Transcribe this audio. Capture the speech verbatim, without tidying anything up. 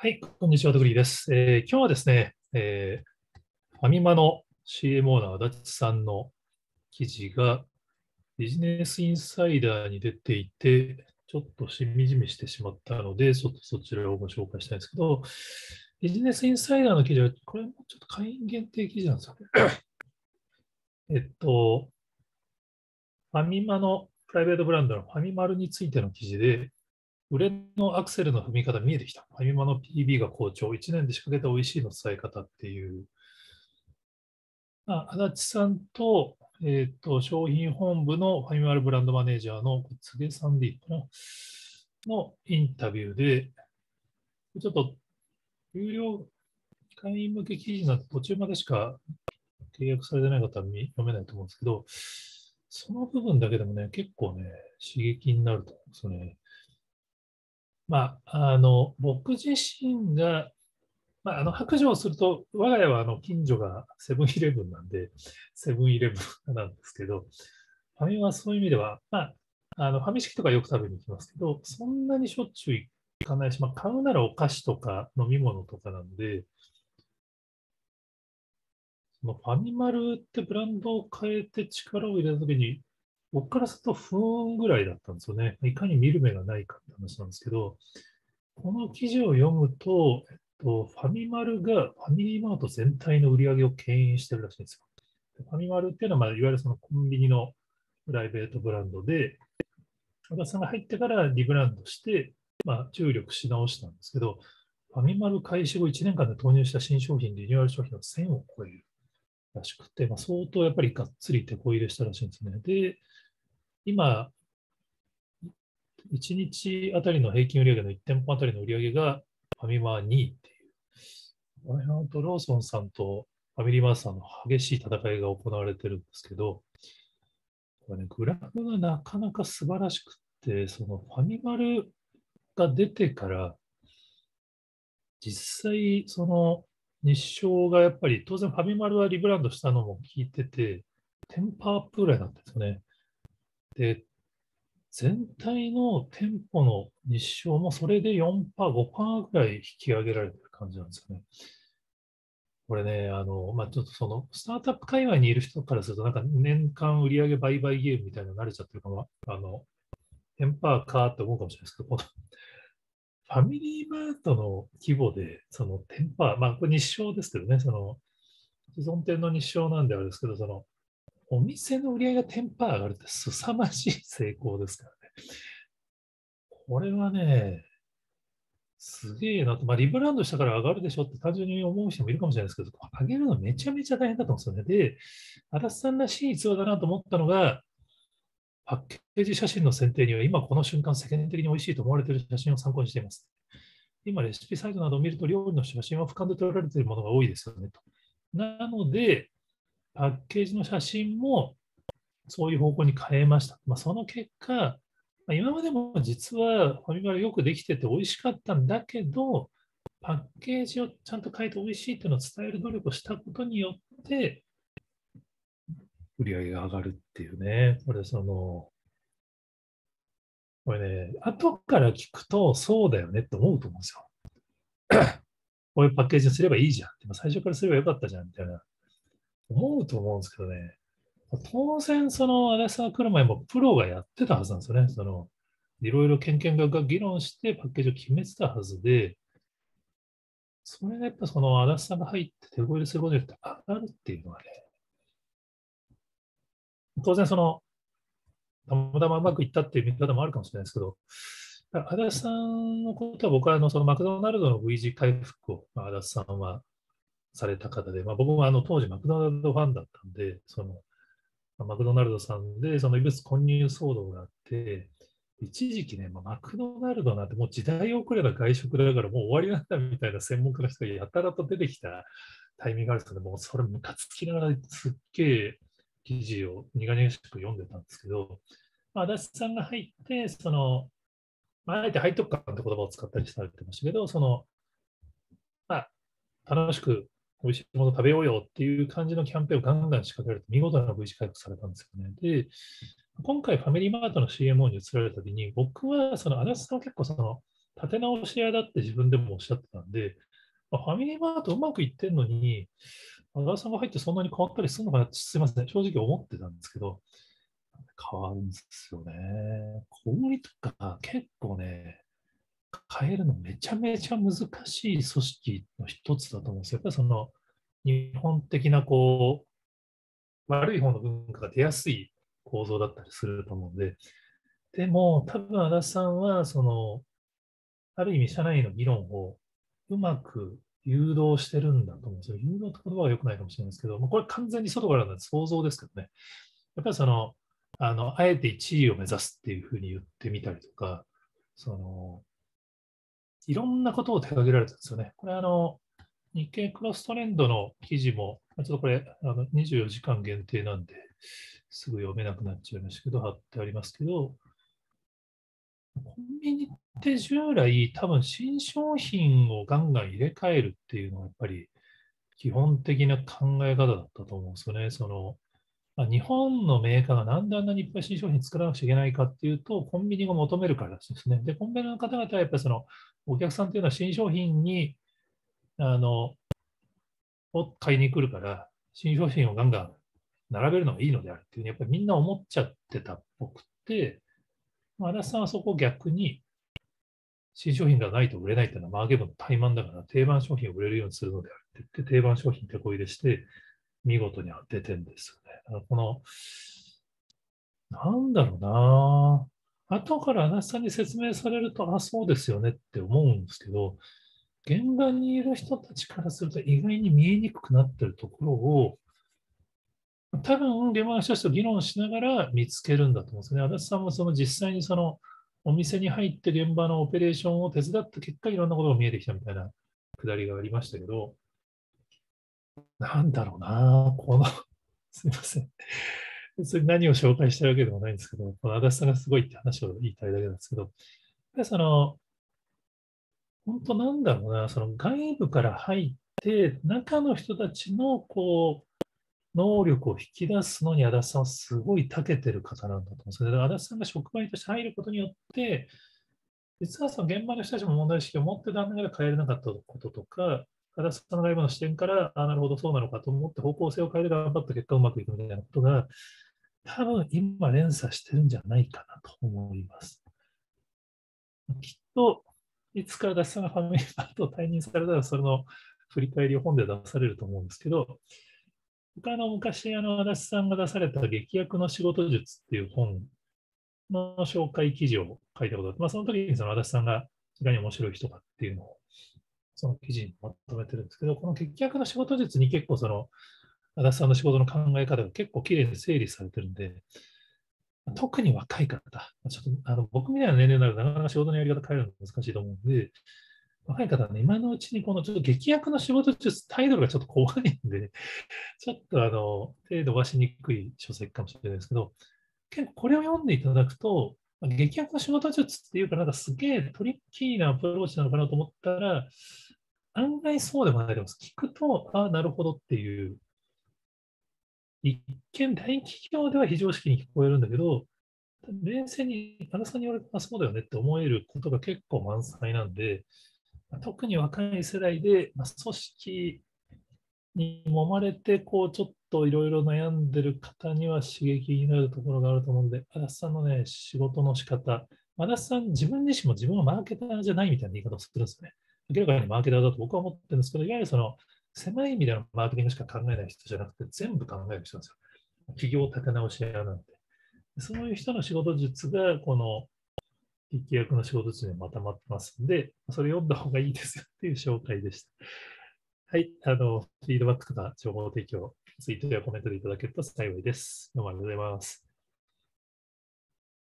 はい、こんにちは、とぐりです。えー今日はですね、えーファミマの シーエムオー の足立さんの記事がビジネスインサイダーに出ていて、ちょっとしみじみしてしまったので、ちょっとそちらをご紹介したいんですけど、ビジネスインサイダーの記事は、これもちょっと会員限定記事なんですよね。えっと、ファミマのプライベートブランドのファミマルについての記事で、売れのアクセルの踏み方見えてきた。ファミマの ピービー が好調。いちねんで仕掛けた美味しいの伝え方っていう、まあ、足立さんと、えっと、商品本部のファミマルブランドマネージャーの柘植さんでいいかなのインタビューで、ちょっと有料会員向け記事なんて途中までしか契約されてない方は見読めないと思うんですけど、その部分だけでもね、結構ね、刺激になると思うんですよね。まあ、あの、僕自身が、まあ、あの白状すると、我が家はあの近所がセブンイレブンなんで、セブンイレブンなんですけど、ファミマはそういう意味では、まあ、あのファミチキとかよく食べに行きますけど、そんなにしょっちゅう行かないし、まあ、買うならお菓子とか飲み物とかなんで、そのファミマルってブランドを変えて力を入れたときに、僕からすると不運ぐらいだったんですよね。いかに見る目がないかって話なんですけど、この記事を読むと、えっと、ファミマルがファミリーマート全体の売り上げを牽引してるらしいんですよ。ファミマルっていうのは、まあ、いわゆるそのコンビニのプライベートブランドで、和田さんが入ってからリブランドして、まあ、注力し直したんですけど、ファミマル開始後いちねんかんで投入した新商品、リニューアル商品はせんを超えるらしくて、まあ、相当やっぱりがっつり手こ入れしたらしいんですね。で、今、いちにちあたりの平均売上のいち店舗あたりの売上がファミマはにいっていう、これ本当ローソンさんとファミリーマートさんの激しい戦いが行われてるんですけど、これね、グラフがなかなか素晴らしくって、そのファミマルが出てから、実際、その日照がやっぱり、当然ファミマルはリブランドしたのも聞いてて、テンパーアップぐらいなんですよね。で、全体の店舗の日照もそれでよんパーセント、ごパーセントぐらい引き上げられてる感じなんですよね。これね、あの、まあ、ちょっとその、スタートアップ界隈にいる人からすると、なんか年間売上売買ゲームみたいなの慣れちゃってるかも、あの、テンパーかって思うかもしれないですけど、このファミリーマートの規模で、そのテンパー、まあ、これ日照ですけどね、その、既存店の日照なんであれですけど、その、お店の売り上げがテンパー上がるって凄まじい成功ですからね。これはね、すげえなと、まあ、リブランドしたから上がるでしょって単純に思う人もいるかもしれないですけど、上げるのめちゃめちゃ大変だと思うんですよね。で、足立さんらしい逸話だなと思ったのが、パッケージ写真の選定には今この瞬間世間的に美味しいと思われている写真を参考にしています。今レシピサイトなどを見ると料理の写真は俯瞰で撮られているものが多いですよねと。なので、パッケージの写真もそういう方向に変えました。まあ、その結果、まあ、今までも実はファミマルよくできてて美味しかったんだけど、パッケージをちゃんと変えて美味しいっていうのを伝える努力をしたことによって、売り上げが上がるっていうね。これ、その、これね、後から聞くとそうだよねって思うと思うんですよ。こういうパッケージにすればいいじゃん。最初からすればよかったじゃんみたいな。思うと思うんですけどね。当然、その、アレサー来る前もプロがやってたはずなんですよね。その、いろいろ研究学が議論してパッケージを決めてたはずで、それがやっぱその、アラスさんが入って手こ入れすることによって上がるっていうのはね、当然その、たまたまうまくいったっていう見方もあるかもしれないですけど、足立さんのことは僕はあのそのマクドナルドの V 字回復を、まあ、足立さんはされた方で、まあ、僕もあの当時マクドナルドファンだったんで、そのマクドナルドさんでその異物混入騒動があって、一時期ね、まあ、マクドナルドなんてもう時代遅れな外食だからもう終わりなんだみたいな専門家の人がやたらと出てきたタイミングがあるんですけど、もうそれムカつきながらすっげえ記事を苦々しく読んでたんですけど、まあ、足立さんが入って、その、まあ、あえて背徳感って言葉を使ったりされてましたけど、その、まあ、楽しく美味しいもの食べようよっていう感じのキャンペーンをガンガン仕掛けられて、見事な V 字回復されたんですよね。で、今回ファミリーマートの シーエムオー に移られた時に、僕はその足立さんは結構その立て直し屋だって自分でもおっしゃってたんで、ファミリーマートうまくいってんのに、和田さんが入ってそんなに変わったりするのかなって、すみません、正直思ってたんですけど、変わるんですよね。小売とか結構ね、変えるのめちゃめちゃ難しい組織の一つだと思うんですよ。やっぱりその日本的なこう悪い方の文化が出やすい構造だったりすると思うんで、でも多分足立さんはそのある意味社内の議論をうまく誘導してるんだと思うんですよ。誘導って言葉は良くないかもしれないですけど、これ完全に外からの想像ですけどね。やっぱりその、あの、あえていちいを目指すっていうふうに言ってみたりとか、その、いろんなことを手掛けられたんですよね。これあの、日経クロストレンドの記事も、ちょっとこれあのにじゅうよじかん限定なんで、すぐ読めなくなっちゃいましたけど、貼ってありますけど、コンビニって従来、多分新商品をガンガン入れ替えるっていうのがやっぱり基本的な考え方だったと思うんですよね。そのまあ、日本のメーカーがなんであんなにいっぱい新商品作らなくちゃいけないかっていうと、コンビニが求めるからですね。で、コンビニの方々はやっぱりそのお客さんっていうのは新商品にあのを買いに来るから、新商品をガンガン並べるのがいいのであるっていうふうに、やっぱりみんな思っちゃってたっぽくて、足立さんはそこを逆に新商品がないと売れないっていうのはマーケットの怠慢だから、定番商品を売れるようにするのであるって言って、定番商品手こ入れして、見事に当ててるんですよね。だからこの、なんだろうな。後から足立さんに説明されると、あ、そうですよねって思うんですけど、現場にいる人たちからすると意外に見えにくくなってるところを、多分、現場の人たちと議論しながら見つけるんだと思うんですね。足立さんもその実際にそのお店に入って現場のオペレーションを手伝った結果、いろんなことが見えてきたみたいなくだりがありましたけど、なんだろうな、このすみません。別に何を紹介してるわけでもないんですけど、この足立さんがすごいって話を言いたいだけなんですけど、やっぱりその、本当なんだろうな、その外部から入って、中の人たちのこう、能力を引き出すのに足立さんはすごい長けてる方なんだと思うんですよね。足立さんが職場にとして入ることによって、実はその現場の人たちも問題意識を持ってたんだけど変えれなかったこととか、足立さんの外部の視点から、あ、なるほど、そうなのかと思って方向性を変えて頑張った結果うまくいくみたいなことが、多分今連鎖してるんじゃないかなと思います。きっと、いつか足立さんがファミリーマートを退任されたら、それの振り返りを本で出されると思うんですけど、他の昔、あの、足立さんが出された劇薬の仕事術っていう本の紹介記事を書いたことがあって、まあ、その時にその足立さんがいかに面白い人かっていうのを、その記事にまとめてるんですけど、この劇薬の仕事術に結構その、足立さんの仕事の考え方が結構きれいに整理されてるんで、特に若い方、ちょっとあの僕みたいな年齢になるとなかなか仕事のやり方変えるの難しいと思うんで、若い方はね、今のうちにこのちょっと劇薬の仕事術、タイトルがちょっと怖いんで、ちょっとあの、手伸ばしにくい書籍かもしれないですけど、結構これを読んでいただくと、劇薬の仕事術っていうか、なんかすげえトリッキーなアプローチなのかなと思ったら、案外そうでもないです。聞くと、ああ、なるほどっていう、一見大企業では非常識に聞こえるんだけど、冷静に、田中さんに言われたらそうだよねって思えることが結構満載なんで、特に若い世代で、まあ、組織に揉まれて、こう、ちょっといろいろ悩んでる方には刺激になるところがあると思うんで、足立さんのね、仕事の仕方、足立さん、自分自身も自分はマーケターじゃないみたいな言い方をするんですね。明らかにマーケターだと僕は思ってるんですけど、いわゆるその、狭い意味でのマーケティングしか考えない人じゃなくて、全部考える人なんですよ。企業立て直し屋なんで。そういう人の仕事術が、この、劇薬の仕事術にまとまってますんで、それ読んだ方がいいですよっていう紹介でした。はい、あの、フィードバックとか情報提供、ツイートやコメントでいただけると幸いです。どうもありがとうございます。